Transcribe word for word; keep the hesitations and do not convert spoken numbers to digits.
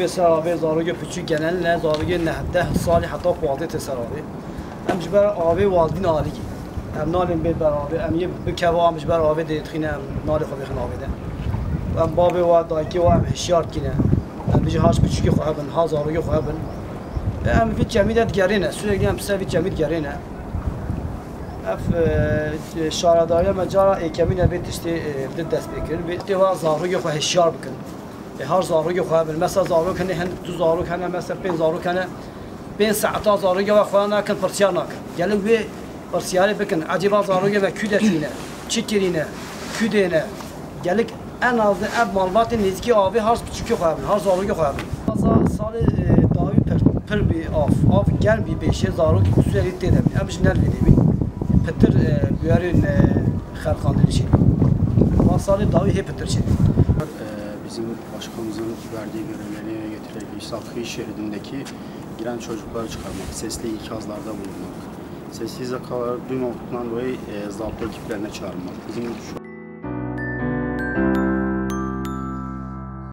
بسر زاروی پچی گنن نه زاروی نهده سالی حتی قاضی تسراوی امش بر آوی والدین عالی ام نالم بید بر آوی ام یه بکوا امش بر آوی دید خینه ام نال خوبی خن آوی ده ام بابی و دایکی و ام هشیار کنه ام بیش هاش پچی خوابن ها زاروی خوابن ام فی جمیدت گرینه sürekli ام سوی جمید گرینه اف شارداری مجارا اکمی نبید تشتی بدت دست بکن بیتی و زاروی خو هشیار بکن هر زاروی خوابن مثلا زارو کنه هند تو زارو کنه مثلا پنج زارو کنه بین ساعت زاروی و خواه نکن پرسیار نکن گلو وی پرسیاری بکن عجیبا زاروی و کود چینه چی کرینه کودینه گلک en az ev malbatı nizki abi har küçük خوابن har زاروی خوابن سال داوی پر پر bir af af gel bir beşe zaro ki kusuri dedim amş ner dedim petir büyarın xalqandır şey masali davi hep petir şey bizim başkanımızın verdiği görevleri yerine getirerek İshak iş şeridindeki giren çocukları çıkarmak, sesli ikazlarda bulunmak, sessiz zakaları duymamaktan dolayı e, zabıta ekiplerine çağırmak. Bizim